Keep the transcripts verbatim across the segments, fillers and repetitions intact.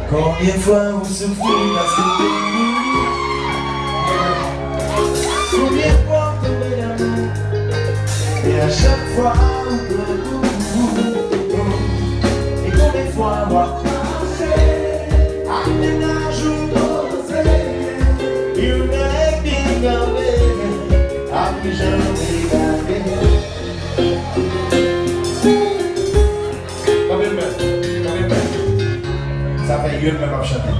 Combien de fois vous souffrez parce que combien de fois vous tombez d'amour et à chaque fois vous et combien de fois avoir marché à ménage ou posé you make me gagner à plus jamais gagner. Combien de fois? Combien de fois? Ça fait une même à chanter.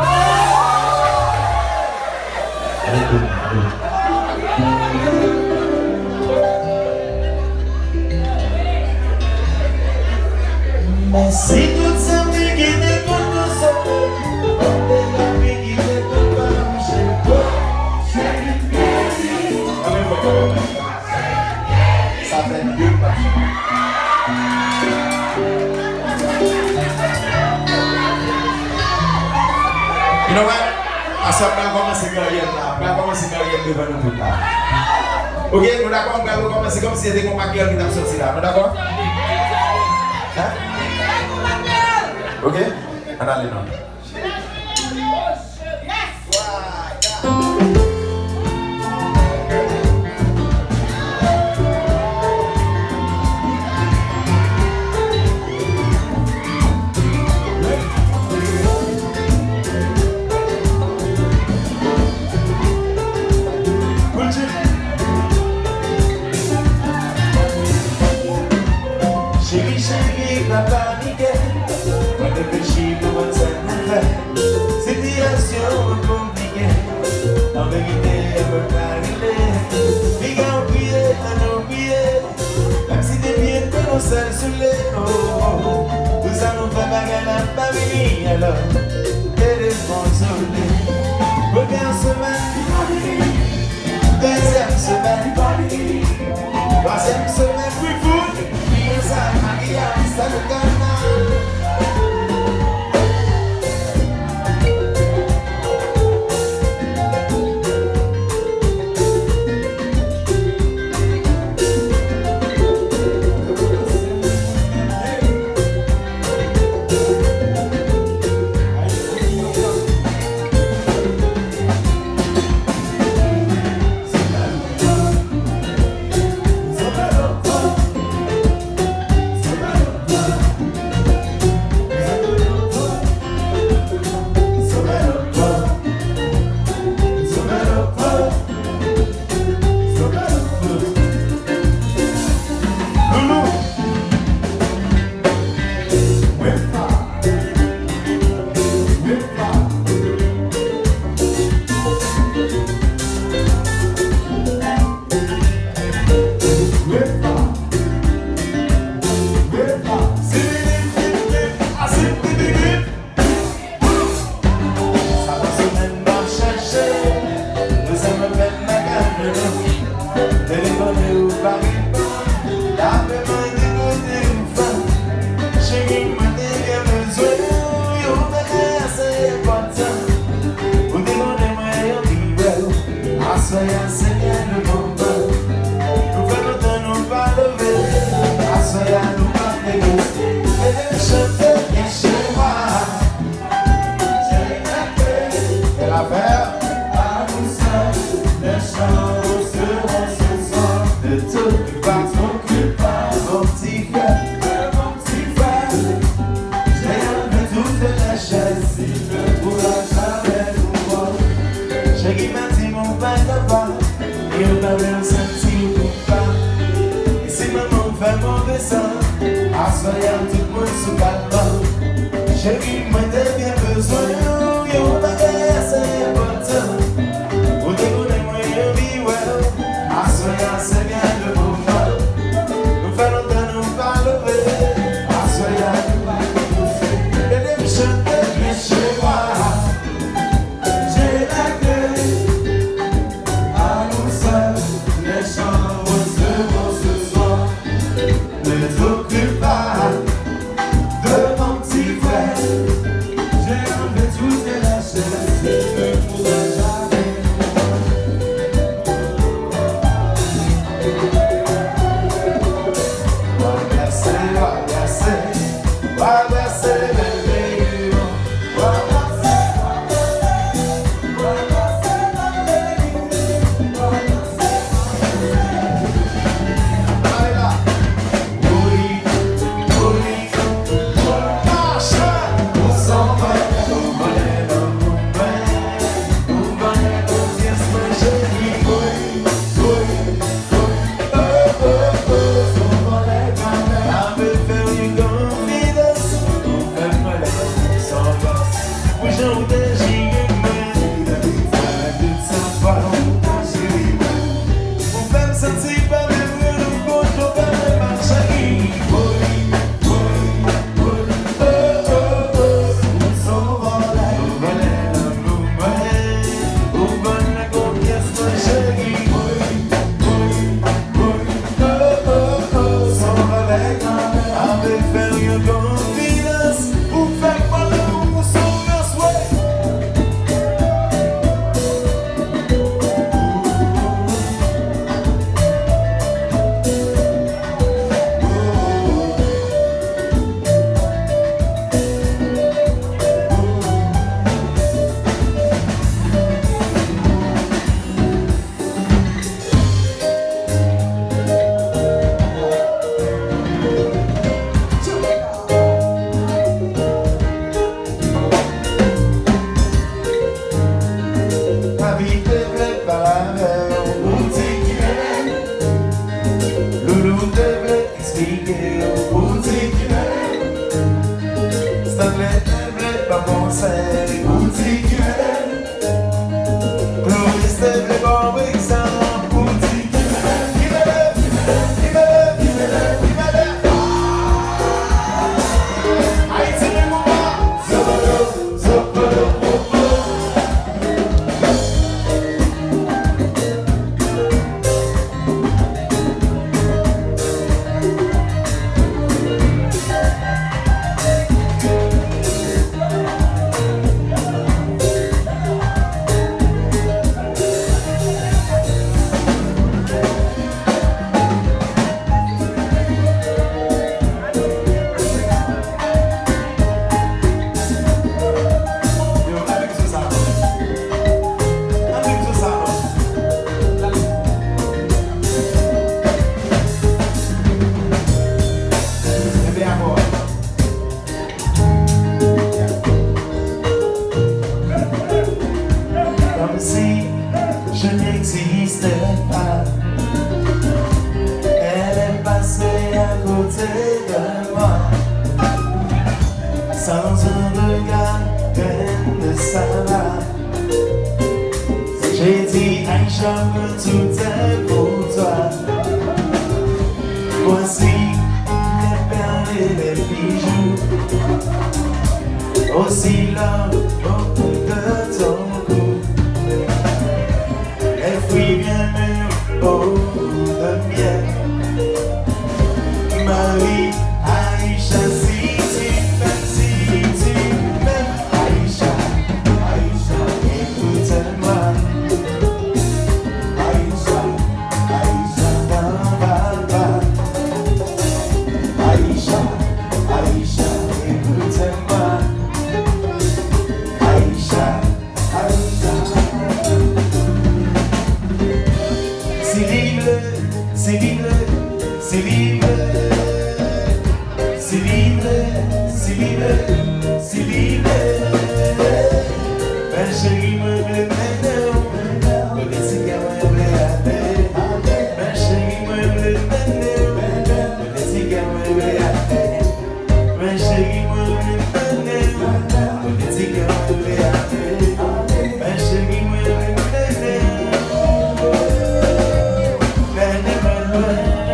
Mais si tout ça me guide pour nous sauver, on est la vie qui ne peut pas marcher. Ça fait deux pas. You know what? À ça, on va commencer carrière là. On va commencer carrière devant nous tout là. Ok, nous d'accord? On va commencer comme si c'était comme Maquiel qui t'a sorti là. Nous d'accord? Hein? Ok? On a les noms. Chérie, chérie, pas paniquer. Pas de péché pour votre sainte. Situation compliquée. En vérité, elle veut pas arriver. Les gars ont prié, on a oublié. Même si des pieds de nos seuls sous les hauts. Tout ça nous fait bagarre la famille. Alors, téléphone sonné. Première semaine, deuxième semaine, troisième semaine, oui, foot. Ça le calme. Why pas conseil, boutique. Plus rester le bon exemple, boutique. Give it up, give it up, give it up, give it up. Ayiti le mouvement, zopolo, zopolo, popo. Comme si je n'existais pas, elle est passée à côté de moi, sans un regard plein de savoir. J'ai dit Aïcha, que tout est pour toi. Voici les perles et les bijoux, aussi là beaucoup de ton cou. Les fruits bien mûrs au de miel. Marie, Aïcha, si tu m'aimes, si tu m'aimes, Aïcha, Aïcha, écoute-moi. Aïcha, Aïcha, t'en vas pas. Aïcha, Aïcha, écoute-moi. Aïcha, Aïcha. C'est libre, c'est libre, c'est libre. C'est libre, c'est libre, c'est libre. Ma chérie, me plaît maintenant. Me laisse qu'à me plaît. Ma chérie, me plaît maintenant. Me laisse qu'à me plaît. Ma chérie, me plaît maintenant. Me laisse qu'à me plaît. Ma chérie, me plaît maintenant.